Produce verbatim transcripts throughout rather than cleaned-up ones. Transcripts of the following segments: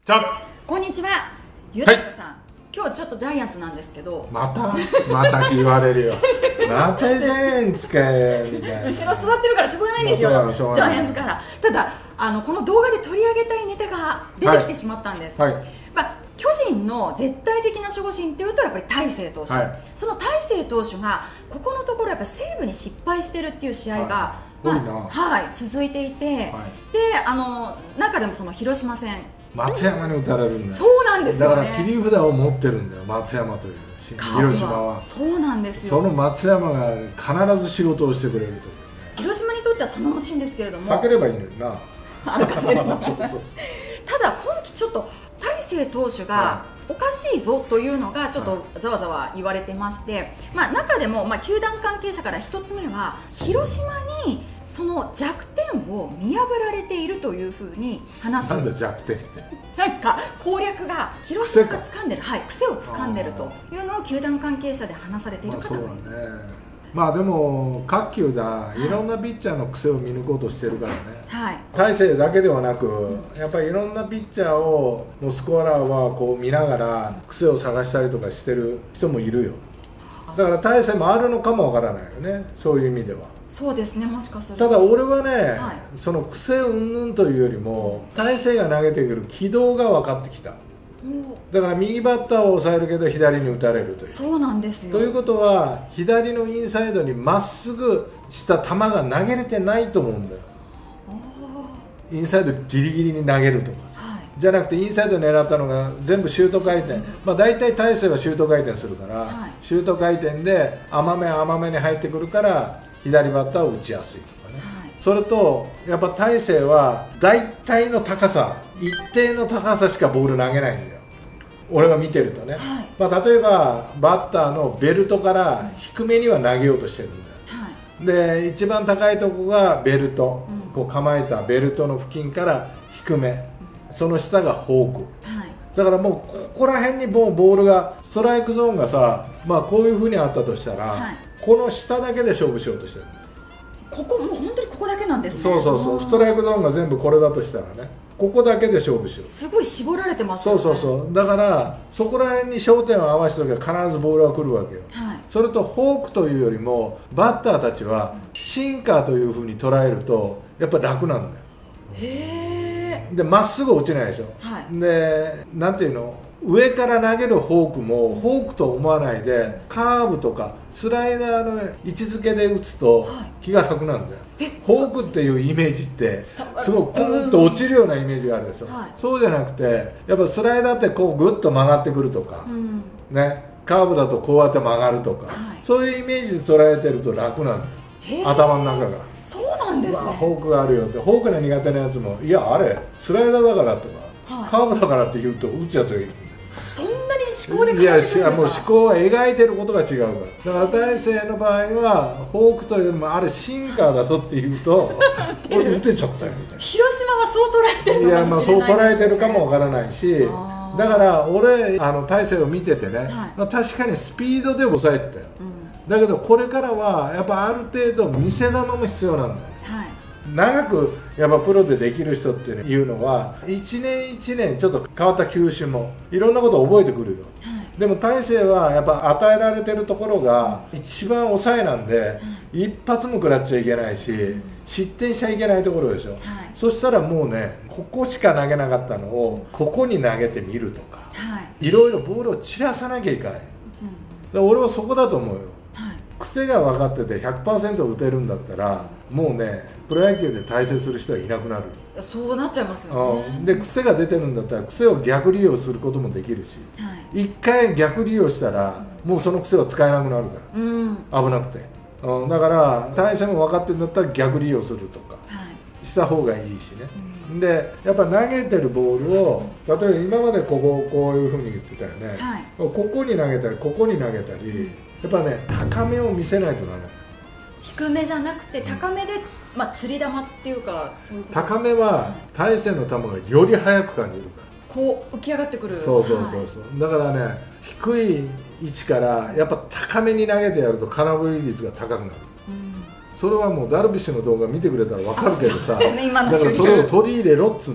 じゃこんにちは、ゆうたかさん、はい、今日ちょっとジャイアンツなんですけど、 またまた言われるよまたジャイアンツかよみたいな。後ろ座ってるからしょうがないんですよ、ジャイアンツから。ただあのこの動画で取り上げたいネタが出てきてしまったんです、はいはい。まあ、巨人の絶対的な守護神というとやっぱり大勢投手、はい、その大勢投手がここのところやっぱ西武に失敗してるっていう試合が、はいまあはい、続いていて、はい、であの中でもその広島戦松山に打たれるんだよ。 そうなんですよね。 だから切り札を持ってるんだよ、松山という広島は。 そうなんですよ。 その松山が必ず仕事をしてくれるというね。 広島にとっては頼もしいんですけれども、 避ければいいのにな歩かせるのただ今季ちょっと大勢投手がおかしいぞというのがちょっとざわざわ言われてまして、まあ、中でもまあ球団関係者からひとつめは広島にその弱点を見破られているというふうに話す。 なんだ弱点ってなんか攻略が広島が掴んでる、はい、癖を掴んでるというのを球団関係者で話されている方がいる。まあそうだね。 まあでも各球団いろんなピッチャーの癖を見抜こうとしてるからね、はい、大勢だけではなくやっぱりいろんなピッチャーをもうスコアラーはこう見ながら癖を探したりとかしてる人もいるよ。だから大勢もあるのかもわからないよね、そういう意味では。 そうですね、もしかすると。ただ俺はね、はい、その癖云々というよりも大勢が投げてくる軌道が分かってきた。だから右バッターを抑えるけど左に打たれるという。 そうなんですよ。 ということは左のインサイドにまっすぐした球が投げれてないと思うんだよ。インサイドギリギリに投げるとかさ、はい、じゃなくてインサイド狙ったのが全部シュート回転、まあ、大体大勢はシュート回転するから、はい、シュート回転で甘め甘めに入ってくるから左バッターを打ちやすいとかね、はい、それとやっぱ大勢は大体の高さ一定の高さしかボール投げないんだよ、俺が見てるとね、はい、まあ、例えばバッターのベルトから低めには投げようとしてるんだよ、はい、で一番高いとこがベルト、うん、こう構えたベルトの付近から低め、うん、その下がフォーク、はい、だからもうここら辺にもうボールがストライクゾーンがさ、まあ、こういう風にあったとしたら、はい、この下だけで勝負しようとしてるんだよ。 ここもう本当にここだけなんですね。 そうそうそう、ストライクゾーンが全部これだとしたらね、ここだけで勝負しよう。 すごい絞られてますよね。 そうそうそう、だからそこら辺に焦点を合わせておけば必ずボールは来るわけよ、はい、それとフォークというよりもバッターたちはシンカーというふうに捉えるとやっぱ楽なんだよ。へえ。でまっすぐ落ちないでしょ、はい、でなんていうの、上から投げるフォークもフォークと思わないでカーブとかスライダーの位置づけで打つと気が楽なんだよ、はい、フォークっていうイメージってすごいポンと落ちるようなイメージがあるでしょ、はい、そうじゃなくてやっぱスライダーってこうグッと曲がってくるとか、うん、ね、カーブだとこうやって曲がるとか、はい、そういうイメージで捉えてると楽なんだよ、頭の中が。 そうなんですね。 フォークがあるよって、フォークの苦手なやつもいやあれスライダーだからとか、はい、カーブだからって言うと打つやつがいる。 そんなに思考で考えてるんですか。 いやもう思考は描いてることが違うから。だから大勢の場合はフォークというよりもあれシンカーだぞって言うと俺打てちゃったよみたいな。 広島はそう捉えてるのかもしれないですね。いやまあそう捉えてるかもわからないし、だから俺あの大勢を見ててね、はい、まあ、確かにスピードで抑えてたよ、うん、だけどこれからはやっぱある程度見せ球も必要なんだよね、はい、長くやっぱプロでできる人っていうのはいちねんいちねんちょっと変わった球種もいろんなことを覚えてくるよ、はい、でも大勢はやっぱ与えられてるところが一番抑えなんで、うん、一発も食らっちゃいけないし、うん、失点しちゃいけないところでしょ、はい、そしたらもうねここしか投げなかったのをここに投げてみるとか、はい、いろいろボールを散らさなきゃいけない、うん、俺はそこだと思うよ、はい、癖が分かってて ひゃくパーセント 打てるんだったらもうねプロ野球で対戦する人はいなくなる。 そうなっちゃいますよね。 で癖が出てるんだったら癖を逆利用することもできるし、はい、一回逆利用したらもうその癖は使えなくなるから、うん、危なくて、うん、だから対戦も分かってるんだったら逆利用するとか、はい、した方がいいしね、うん、でやっぱ投げてるボールを例えば今までこここういうふうに言ってたよね、はい、ここに投げたりここに投げたりやっぱね高めを見せないとダメ。 低めじゃなくて高めで、まあ、釣り玉っていうかそういうこと。 高めは大勢の球がより速く感じるから、 こう浮き上がってくる。 そうそうそうそう、はい、だからね低い位置からやっぱ高めに投げてやると空振り率が高くなる、うん、それはもうダルビッシュの動画見てくれたら分かるけどさ、ね、だからそれを取り入れろっつうの。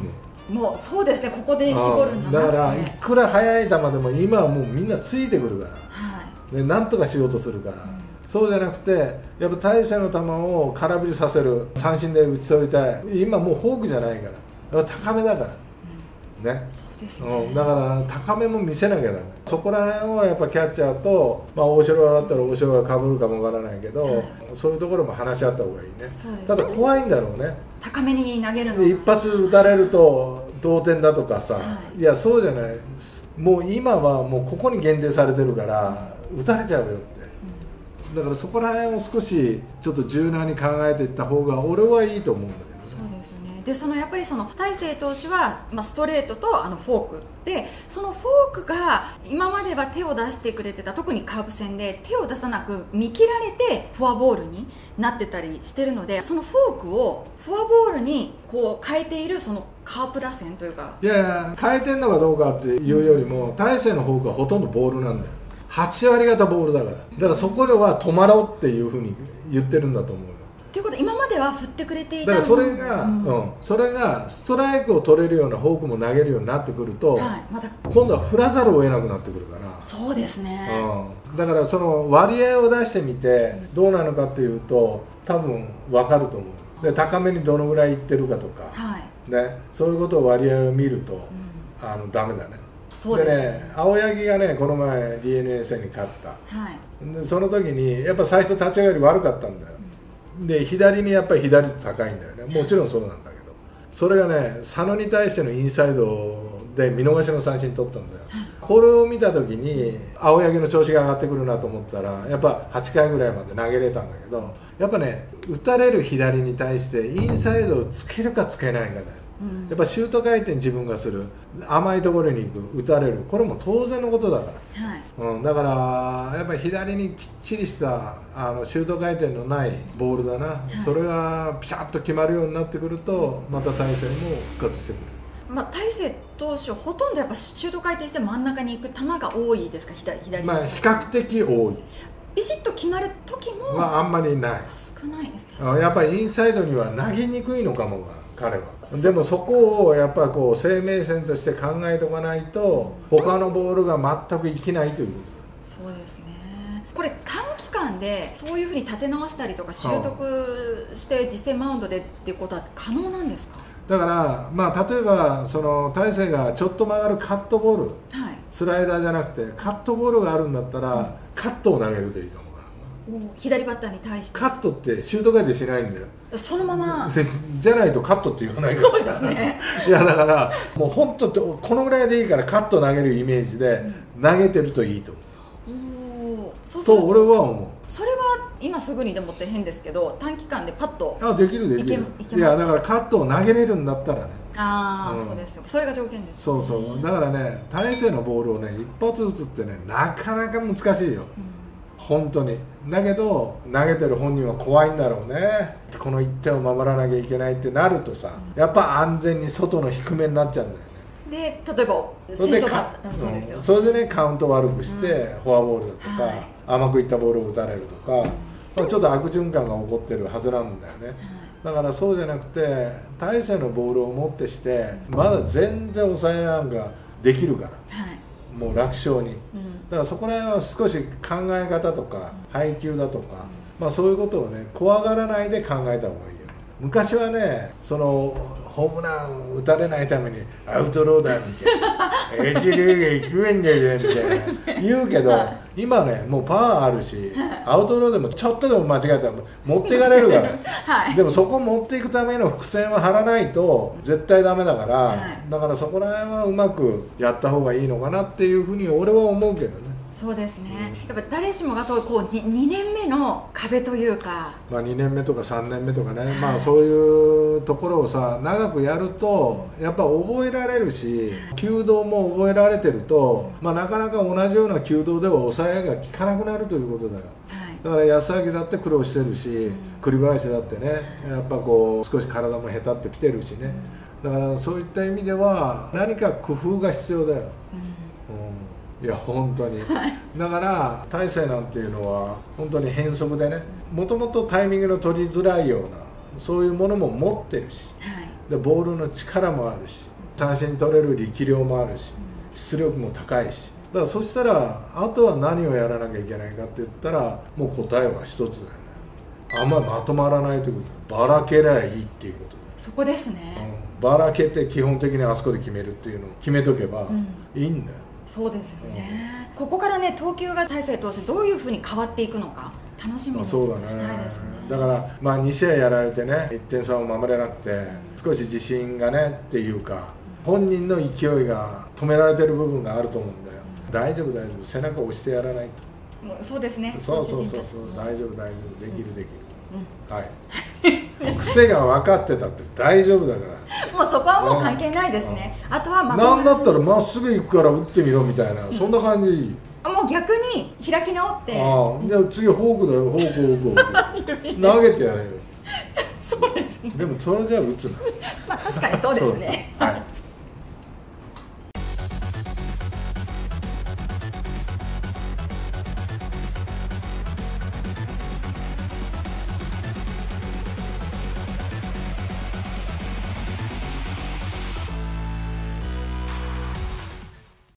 もうそうですね、ここで絞るんじゃなくて、 だからいくら速い球でも今はもうみんなついてくるから、はい、でなんとかしようとするから、うん、そうじゃなくてやっぱ大勢の球を空振りさせる、三振で打ち取りたい。今もうフォークじゃないから、やっぱ高めだから、うん、ね、そうですね、うん、だから高めも見せなきゃダメ。そこら辺をやっぱキャッチャーと、まあ、大城だったら大城がかぶるかもわからないけど、はい、そういうところも話し合った方がいいね。そうですね、ただ怖いんだろうね、高めに投げるの一発打たれると同点だとかさ、はい、いやそうじゃない、もう今はもうここに限定されてるから打たれちゃうよって、うん、だからそこら辺を少しちょっと柔軟に考えていった方が俺はいいと思うんだけどね。 そうですよね。でそのやっぱりその大勢投手は、まあ、ストレートとあのフォークで、そのフォークが今までは手を出してくれてた、特にカープ戦で手を出さなく見切られてフォアボールになってたりしてるので、そのフォークをフォアボールにこう変えているそのカープ打線というか、 いやいや変えてんのかどうかっていうよりも、うん、大勢のフォークはほとんどボールなんだよ。はち割方ボールだから、だからそこでは止まろうっていうふうに言ってるんだと思うよ。 ということで今までは振ってくれていただからそれが、うんうん、それがストライクを取れるようなフォークも投げるようになってくると、はい、ま、今度は振らざるを得なくなってくるから。 そうですね、 うん、だからその割合を出してみてどうなのかっていうと多分分かると思う。で高めにどのぐらいいってるかとか、はい、ね、そういうことを割合を見ると、うん、あのダメだね。そうですね。でね、青柳がねこの前 ディーエヌエー 戦に勝った、はい、でその時にやっぱ最初立ち上がり悪かったんだよ、うん、で左にやっぱり左率高いんだよね。もちろんそうなんだけど、それがね佐野に対してのインサイドで見逃しの三振取ったんだよ、はい、これを見た時に青柳の調子が上がってくるなと思ったらやっぱはちかいぐらいまで投げれたんだけど、やっぱね打たれる左に対してインサイドをつけるかつけないかだよ。やっぱシュート回転自分がする、甘いところに行く、打たれる、これも当然のことだから、はい、うん、だからやっぱり左にきっちりしたあのシュート回転のないボールだな、はい、それがピシャッと決まるようになってくるとまた大勢も復活してくる。 まあ、大勢投手ほとんどやっぱシュート回転して真ん中に行く球が多いですか、左左、 まあ、比較的多い。 ビシッと決まる時も、 まあ、あんまりない、 少ないですね。 やっぱりインサイドには投げにくいのかもが彼は。でもそこをやっぱこう生命線として考えておかないと他のボールが全く生きないという。 そうですね。これ短期間でそういうふうに立て直したりとか習得して実戦マウンドでっていうことは可能なんですか？ だから、まあ、例えばその大勢がちょっと曲がるカットボール、はい、スライダーじゃなくてカットボールがあるんだったら、うん、カットを投げるといいかも。 左バッターに対してカットってシュート回転しないんだよ。 そのままじゃないとカットって言わないから。 そうですね。 いやだからもう本当このぐらいでいいからカット投げるイメージで投げてるといいと思う。おそうそう俺は思う。 それは今すぐにでもって変ですけど短期間でパッとあできるできる。いやだからカットを投げれるんだったらね。 ああ、うん、そうですよ。それが条件です。 そうそうだからね大勢のボールをね一発打つってねなかなか難しいよ。うん本当に。だけど投げてる本人は怖いんだろうね。このいってんを守らなきゃいけないってなるとさ、うん、やっぱ安全に外の低めになっちゃうんだよね。で例えばそれでか、そうですよ、うん、それでねカウント悪くして、うん、フォアボールだとか、はい、甘くいったボールを打たれるとか、うんまあ、ちょっと悪循環が起こってるはずなんだよね、うん、だからそうじゃなくて大勢のボールをもってしてまだ全然抑えなんかできるから、はいもう楽勝に、うん、だからそこら辺は少し考え方とか、うん、配球だとか、まあ、そういうことをね怖がらないで考えた方がいいよ。昔はねそのホームラン打たれないためにアウトローダーみたいなエッジリーグ行くんだよみたいな言うけど、はい、今ねもうパワーあるしアウトローでもちょっとでも間違えたら持っていかれるから、はい、でもそこを持っていくための伏線は張らないと絶対ダメだから、はい、だからそこら辺はうまくやった方がいいのかなっていうふうに俺は思うけどね。 そうですね、うん、やっぱ誰しもがこう 2, にねんめの壁というか、 まあ、にねんめとかさんねんめとかね、はい、まあそういうところをさ長くやるとやっぱ覚えられるし、はい、球道も覚えられてると、まあ、なかなか同じような球道では抑えが効かなくなるということだよ、はい、だから安明だって苦労してるし、うん、栗林だってねやっぱこう少し体もへたってきてるしね、うん、だからそういった意味では何か工夫が必要だよ、うんうんいや本当に、はい、だから大勢なんていうのは本当に変則でねもともとタイミングの取りづらいようなそういうものも持ってるし、はい、でボールの力もあるし三振取れる力量もあるし、出力も高いし、だからそしたらあとは何をやらなきゃいけないかって言ったら、もう答えは一つだよね。あんまりまとまらないということ、ばらけりゃいいっていうことだよ。 そこですね、 うん、ばらけて基本的にあそこで決めるっていうのを決めとけばいいんだよ、 うん、そうですよね、うん、ここからね投球が大勢投手どういうふうに変わっていくのか楽しみにしたいですね。 だから、まあ、に試合やられてねいってん差を守れなくて少し自信がねっていうか、本人の勢いが止められてる部分があると思うんだよ、うん、大丈夫大丈夫、背中を押してやらないと。 もうそうですね、 そうそうそうそう、大丈夫大丈夫、できるできる、うん、はい癖が分かってたって大丈夫だから、 もうそこはもう関係ないですね、うん、あとはまとなんだったらまっすぐ行くから打ってみろみたいな、うん、そんな感じ。 もう逆に開き直って、 ああ、で次フォークだよ、フォークフォーク投げてやれよそうですね、 でもそれじゃ打つなまあ確かにそうですねはい